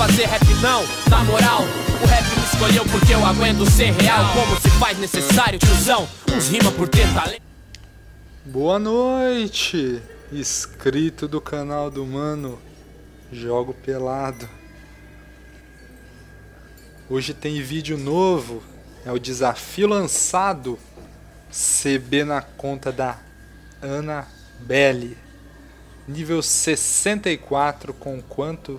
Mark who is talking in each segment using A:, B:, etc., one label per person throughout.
A: fazer rap não, na moral. O rap me escolheu porque eu aguento ser real. Como se faz necessário, tiozão, uns rima por ter talento.
B: Boa noite, inscrito do canal do Mano Jogo Pelado. Hoje tem vídeo novo, é o desafio lançado CB na conta da Annabelle. Nível 64 com quanto?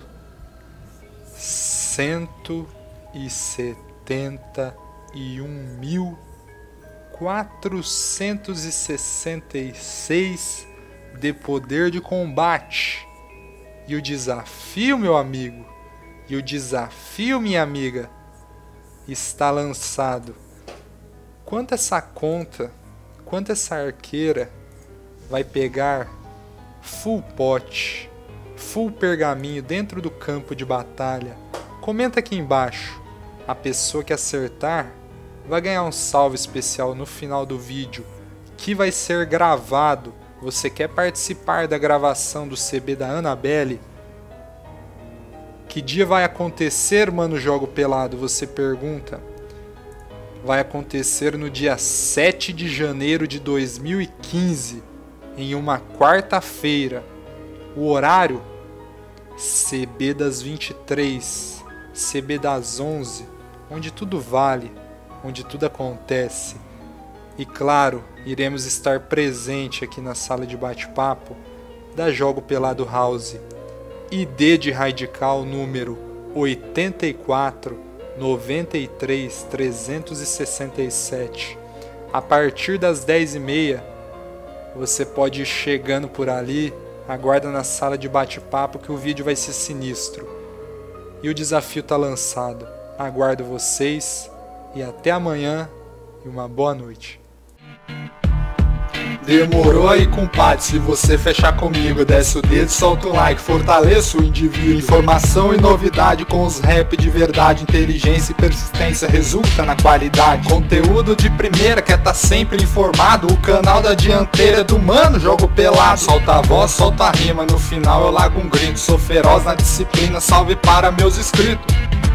B: 171.466 de poder de combate. E o desafio, meu amigo, e o desafio, minha amiga, está lançado. Quanto essa conta, quanto essa arqueira vai pegar full pot, full pergaminho dentro do campo de batalha? Comenta aqui embaixo. A pessoa que acertar vai ganhar um salve especial no final do vídeo, que vai ser gravado. Você quer participar da gravação do CB da Annabelle? Que dia vai acontecer, Mano Jogo Pelado? Você pergunta. Vai acontecer no dia 7 de janeiro de 2015, em uma quarta-feira. O horário? CB das 23, CB das 11, onde tudo vale, onde tudo acontece. E claro, iremos estar presente aqui na sala de bate-papo da Jogo Pelado House. ID de Radical número 84 93 367. A partir das 10h30, você pode ir chegando por ali. Aguarda na sala de bate-papo que o vídeo vai ser sinistro. E o desafio está lançado. Aguardo vocês e até amanhã e uma boa noite. Demorou aí, compadre, se você fechar comigo, desce o dedo, solta o like, fortaleça o indivíduo. Informação e novidade com os rap de verdade, inteligência e persistência resulta na qualidade. Conteúdo de primeira, quer tá sempre informado, o canal da dianteira do Mano Jogo Pelado. Solta a voz, solta a rima, no final eu largo um grito, sou feroz na disciplina, salve para meus inscritos.